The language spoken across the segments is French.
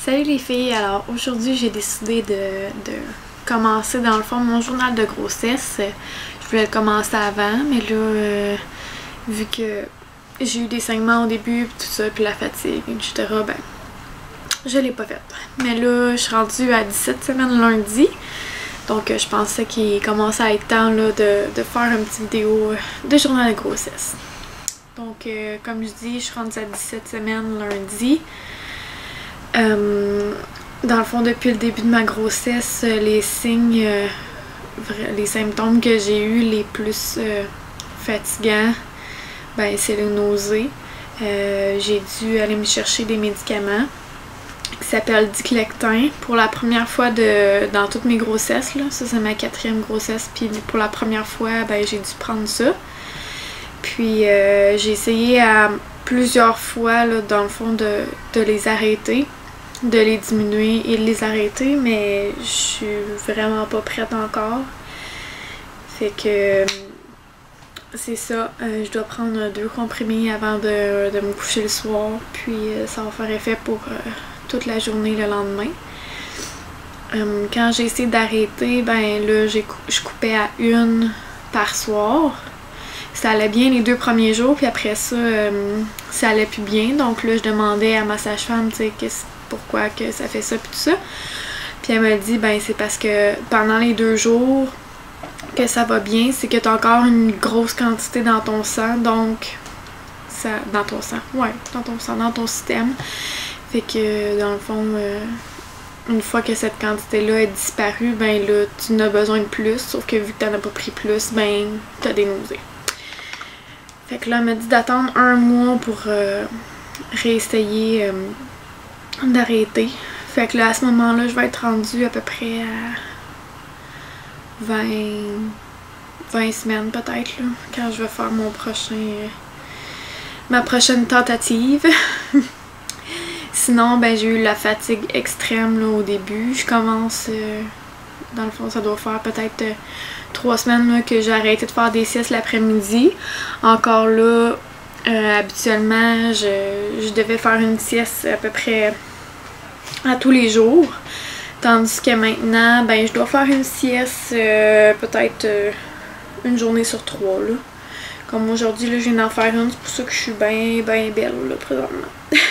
Salut les filles, alors aujourd'hui j'ai décidé de commencer dans le fond mon journal de grossesse. Je voulais le commencer avant, mais là, vu que j'ai eu des saignements au début, tout ça, puis la fatigue, etc., ben, je l'ai pas fait. Mais là, je suis rendue à 17 semaines lundi, donc je pensais qu'il commençait à être temps là, de faire une petite vidéo de journal de grossesse. Donc, comme je dis, je suis rendue à 17 semaines lundi. Dans le fond, depuis le début de ma grossesse, les signes, les symptômes que j'ai eu les plus fatigants, ben c'est les nausées. J'ai dû aller me chercher des médicaments qui s'appellent Diclectin pour la première fois dans toutes mes grossesses. Là. Ça, c'est ma 4e grossesse, puis pour la première fois, ben j'ai dû prendre ça. Puis j'ai essayé à plusieurs fois, là, dans le fond, de les arrêter, de les diminuer et de les arrêter, mais je suis vraiment pas prête encore. Fait que c'est ça, je dois prendre 2 comprimés avant de me coucher le soir, puis ça va faire effet pour toute la journée le lendemain. Quand j'ai essayé d'arrêter, ben là je coupais à 1 par soir. Ça allait bien les 2 premiers jours, puis après ça, ça allait plus bien. Donc là, je demandais à ma sage-femme, tu sais, pourquoi que ça fait ça, puis tout ça. Puis elle m'a dit, ben c'est parce que pendant les 2 jours que ça va bien, c'est que t'as encore une grosse quantité dans ton sang, donc ça, dans ton sang, ouais, dans ton sang, dans ton système. Fait que dans le fond, une fois que cette quantité-là est disparue, ben là, tu en as besoin de plus, sauf que vu que t'en as pas pris plus, ben t'as des nausées. Fait que là, elle m'a dit d'attendre 1 mois pour réessayer d'arrêter. Fait que là, à ce moment-là, je vais être rendue à peu près à 20 semaines peut-être, là, quand je vais faire ma prochaine tentative. Sinon, ben j'ai eu la fatigue extrême là, au début. Je commence, dans le fond, ça doit faire peut-être 3 semaines là, que j'ai arrêté de faire des siestes l'après-midi. Encore là, habituellement, je devais faire une sieste à peu près à tous les jours. Tandis que maintenant, ben je dois faire une sieste peut-être une journée sur 3. Là. Comme aujourd'hui, là, je viens d'en faire une, c'est pour ça que je suis bien belle là, présentement.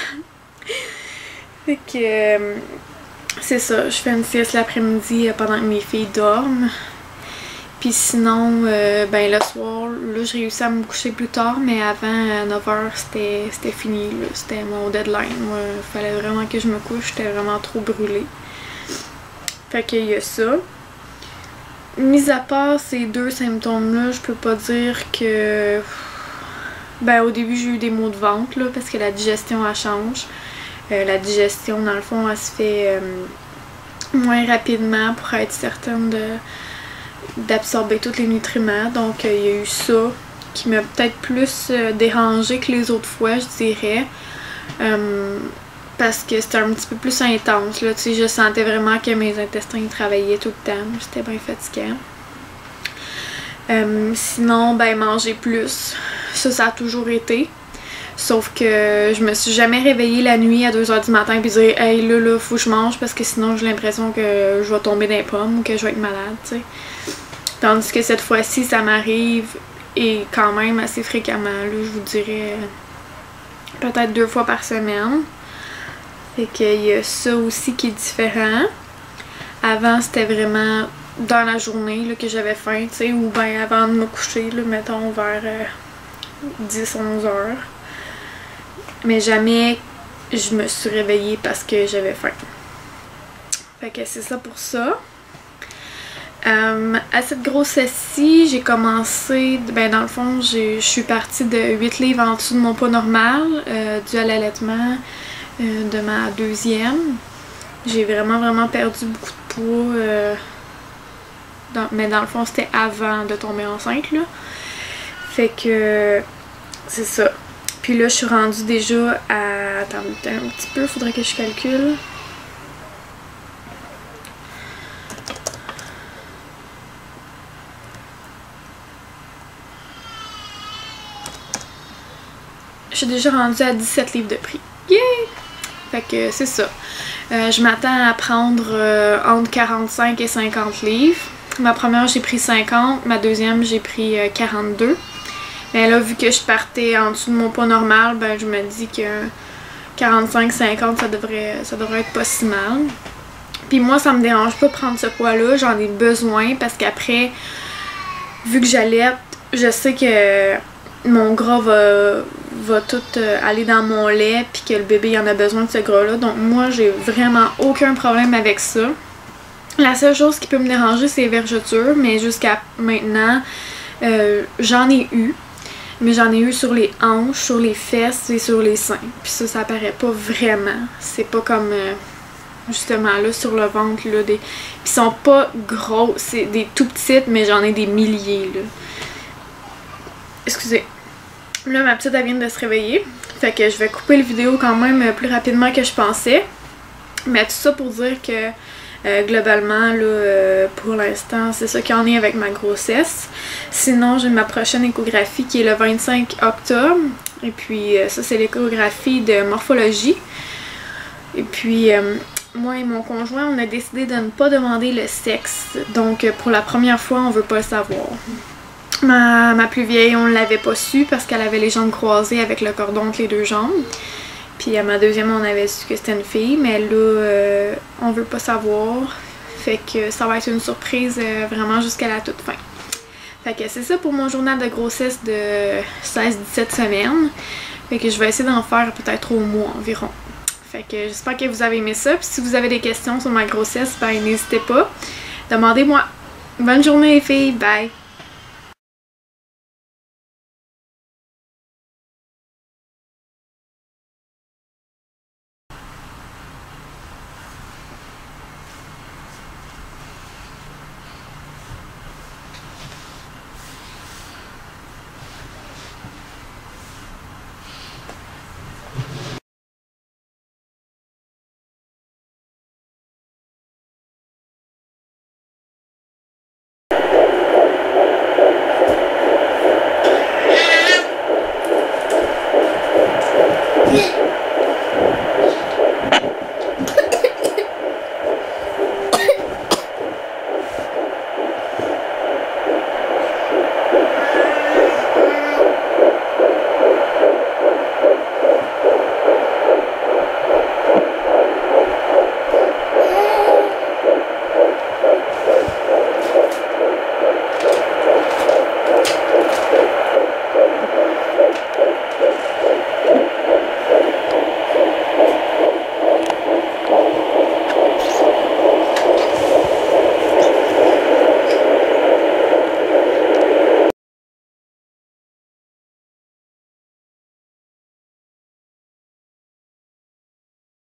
Fait que c'est ça, je fais une sieste l'après-midi pendant que mes filles dorment. Puis sinon, ben le soir, là j'ai réussi à me coucher plus tard, mais avant 9h c'était fini, là. C'était mon deadline. Moi, il fallait vraiment que je me couche, j'étais vraiment trop brûlée. Fait qu'il y a ça. Mis à part ces 2 symptômes-là, je peux pas dire que... Ben au début j'ai eu des maux de ventre, là, parce que la digestion elle change. La digestion, dans le fond, elle se fait moins rapidement pour être certaine d'absorber tous les nutriments. Donc, il y a eu ça qui m'a peut-être plus dérangée que les autres fois, je dirais. Parce que c'était un petit peu plus intense. Là. Tu sais, je sentais vraiment que mes intestins travaillaient tout le temps. C'était bien fatigant. Sinon, ben manger plus. Ça a toujours été. Sauf que je me suis jamais réveillée la nuit à 2h du matin puis dire « Hey, là, faut que je mange parce que sinon j'ai l'impression que je vais tomber dans les pommes ou que je vais être malade, tu sais. » Tandis que cette fois-ci, ça m'arrive et quand même assez fréquemment, là, je vous dirais peut-être 2 fois par semaine. Fait qu'il y a ça aussi qui est différent. Avant, c'était vraiment dans la journée là, que j'avais faim, tu sais, ou bien avant de me coucher, là, mettons vers 10-11 heures. Mais jamais je me suis réveillée parce que j'avais faim. Fait que c'est ça pour ça. À cette grossesse-ci, j'ai commencé, ben dans le fond, je suis partie de 8 livres en dessous de mon poids normal, dû à l'allaitement de ma 2e. J'ai vraiment perdu beaucoup de poids, mais dans le fond, c'était avant de tomber enceinte, là. Fait que c'est ça. Puis là, je suis rendue déjà à... Attends un petit peu, faudrait que je calcule. Je suis déjà rendue à 17 livres de prix. Yeah! Fait que c'est ça. Je m'attends à prendre entre 45 et 50 livres. Ma première, j'ai pris 50. Ma deuxième, j'ai pris 42. Mais là, vu que je partais en dessous de mon poids normal, ben je me dis que 45-50, ça devrait être pas si mal. Puis moi, ça me dérange pas de prendre ce poids-là. J'en ai besoin parce qu'après, vu que j'allaite, je sais que mon gras va tout aller dans mon lait puis que le bébé il en a besoin de ce gras-là. Donc moi, j'ai vraiment aucun problème avec ça. La seule chose qui peut me déranger, c'est les vergetures, mais jusqu'à maintenant, j'en ai eu. Mais j'en ai eu sur les hanches, sur les fesses et sur les seins. Puis ça paraît pas vraiment. C'est pas comme justement là sur le ventre. Là, Puis ils sont pas gros, c'est des tout petites, mais j'en ai des milliers. Là. Excusez. Là, ma petite elle vient de se réveiller. Fait que je vais couper la vidéo quand même plus rapidement que je pensais. Mais tout ça pour dire que globalement, là, pour l'instant, c'est ça qu'il y en est avec ma grossesse. Sinon, j'ai ma prochaine échographie qui est le 25 octobre. Et puis, ça, c'est l'échographie de morphologie. Et puis, moi et mon conjoint, on a décidé de ne pas demander le sexe. Donc, pour la première fois, on veut pas le savoir. Ma plus vieille, on l'avait pas su parce qu'elle avait les jambes croisées avec le cordon entre les deux jambes. Puis à ma deuxième, on avait su que c'était une fille, mais là, on veut pas savoir. Fait que ça va être une surprise vraiment jusqu'à la toute fin. Fait que c'est ça pour mon journal de grossesse de 16-17 semaines. Fait que je vais essayer d'en faire peut-être au mois environ. Fait que j'espère que vous avez aimé ça. Puis si vous avez des questions sur ma grossesse, ben n'hésitez pas. Demandez-moi. Bonne journée les filles, bye!